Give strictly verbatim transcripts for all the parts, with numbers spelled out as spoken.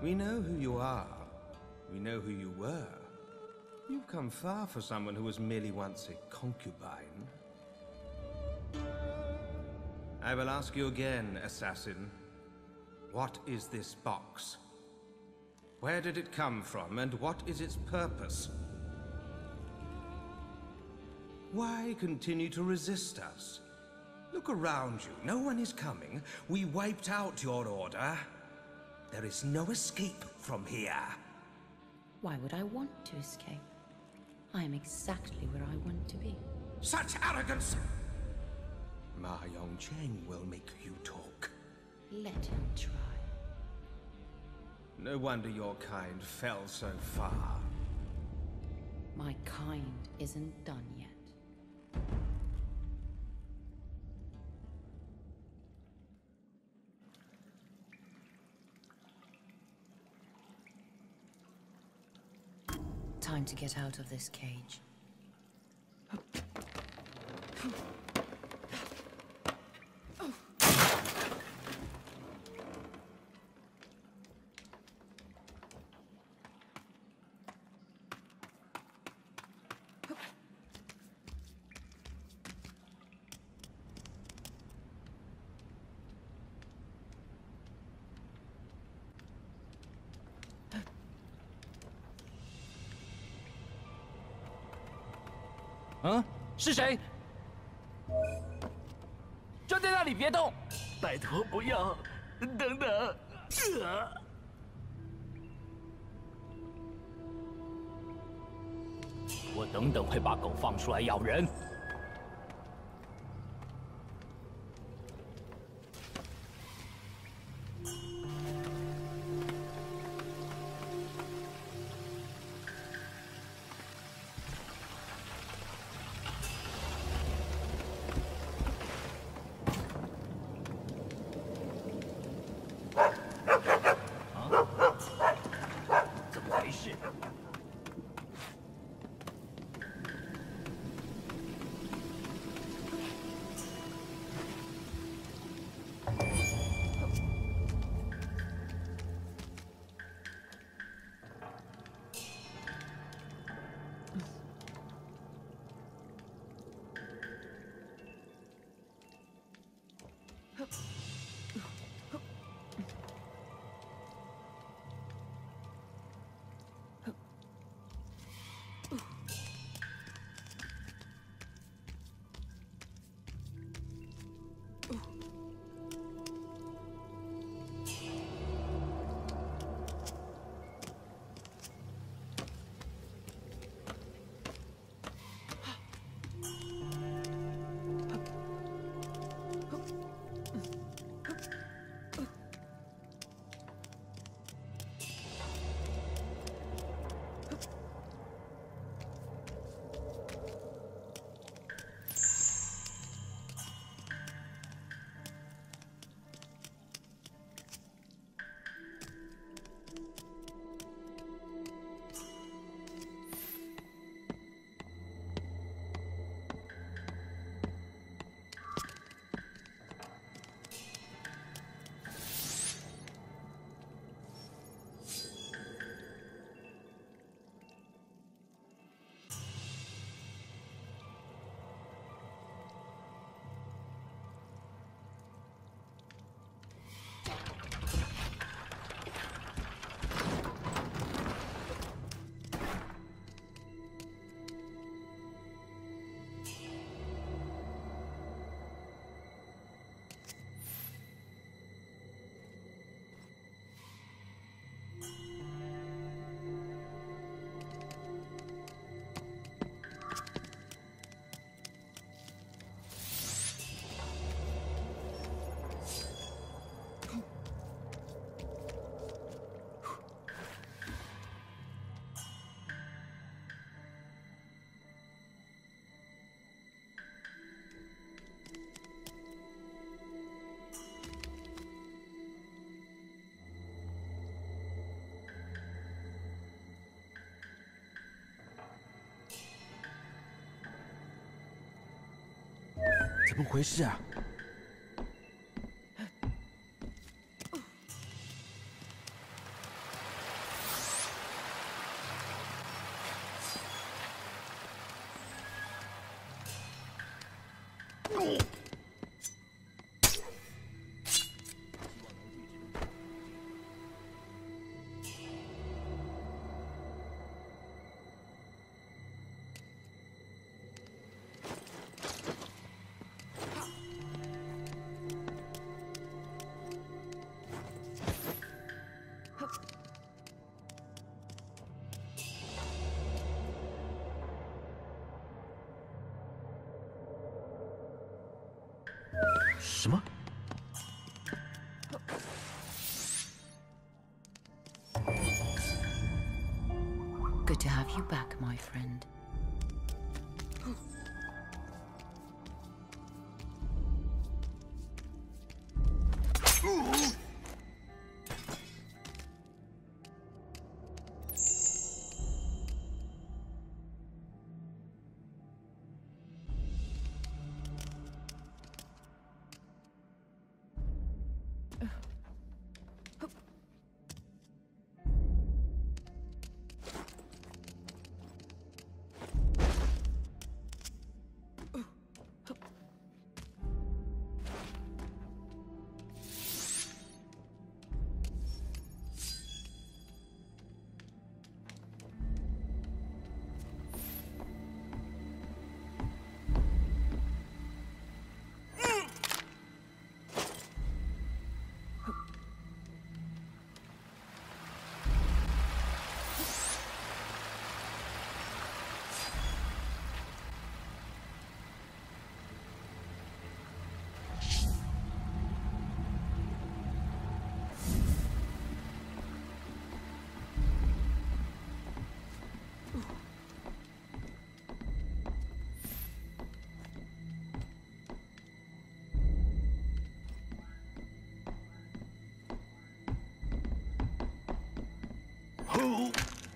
We know who you are. We know who you were. You've come far for someone who was merely once a concubine. I will ask you again, assassin. What is this box? Where did it come from, and what is its purpose? Why continue to resist us? Look around you. No one is coming. We wiped out your order. There is no escape from here. Why would I want to escape? I am exactly where I want to be. Such arrogance! Ma Yongcheng will make you talk. Let him try. No wonder your kind fell so far. My kind isn't done yet. Time to get out of this cage. 嗯，是谁？站在那里别动！ 拜托不要！等等！呃、 我等等会把狗放出来咬人。 怎么回事啊？ 什么？ Good to have you back, my friend. Who?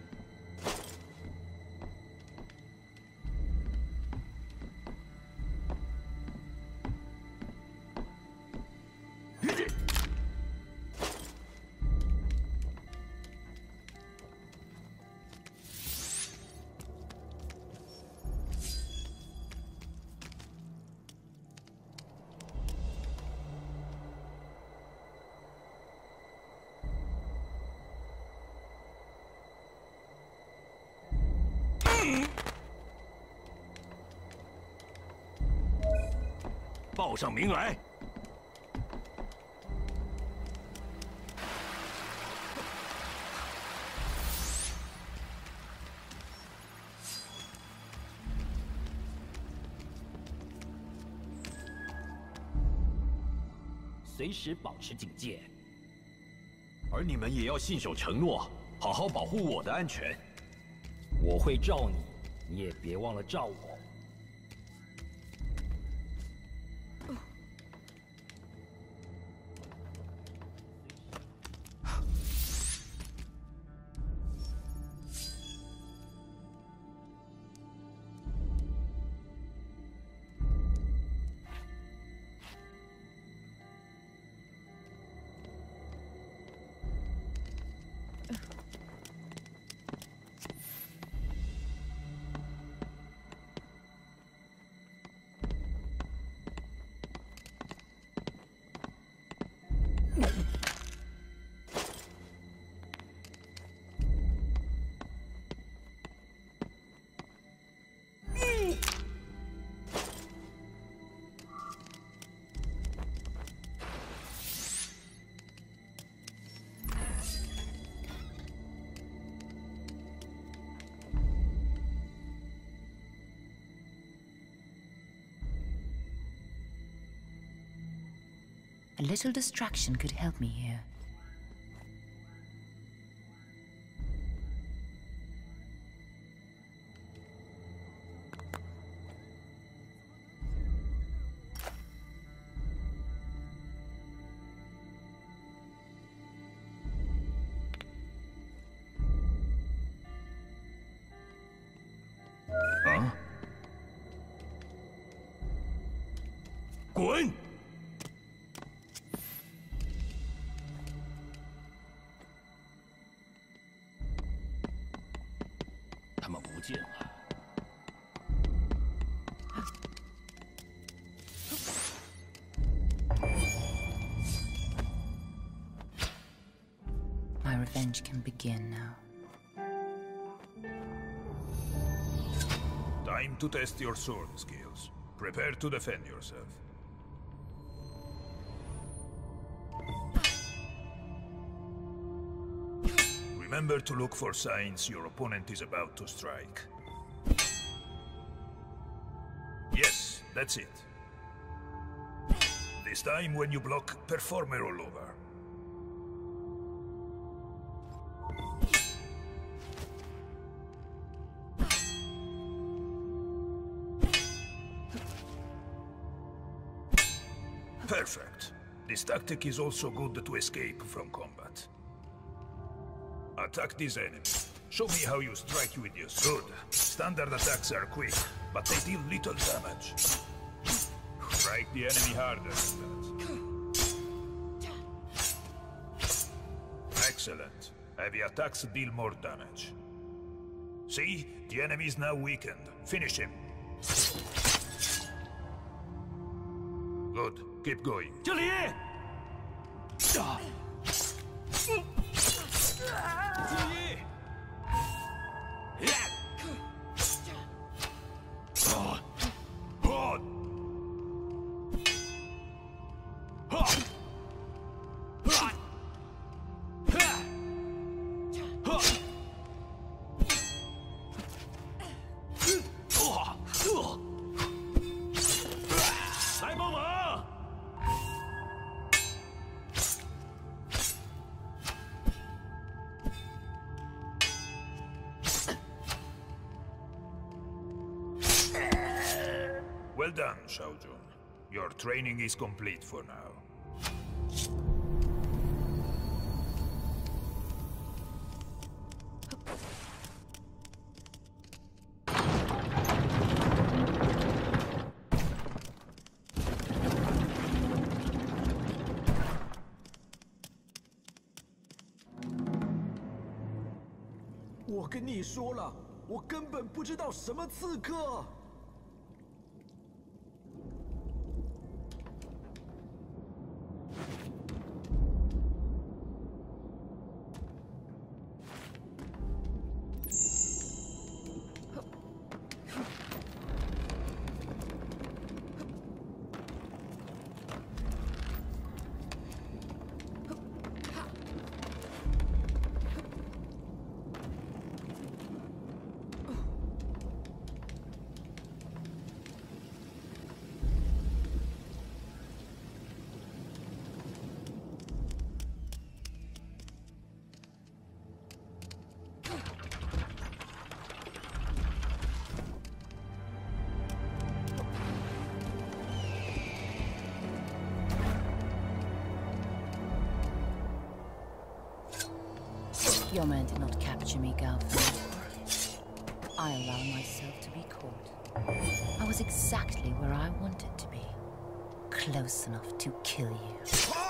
Mm. 报上名来。 随时保持警戒。 而你们也要信守承诺，好好保护我的安全。 我会罩你，你也别忘了罩我。 A little distraction could help me here. Huh? 滚！ 他们不见了。 My revenge can begin now. Time to test your sword skills. Prepare to defend yourself. Remember to look for signs your opponent is about to strike. Yes, that's it. This time when you block, perform a rollover. Perfect. This tactic is also good to escape from combat. Attack this enemy. Show me how you strike with your sword. Standard attacks are quick, but they deal little damage. Strike the enemy harder than that. Excellent. Heavy attacks deal more damage. See? The enemy is now weakened. Finish him. Good. Keep going. 这里！啊！注意！ 啊！啊！啊！ 来帮忙！ Well done, Shao Jun. Your training is complete for now. 我跟你说了，我根本不知道什么刺客。 Your men did not capture me, Galford. I allow myself to be caught. I was exactly where I wanted to be. Close enough to kill you.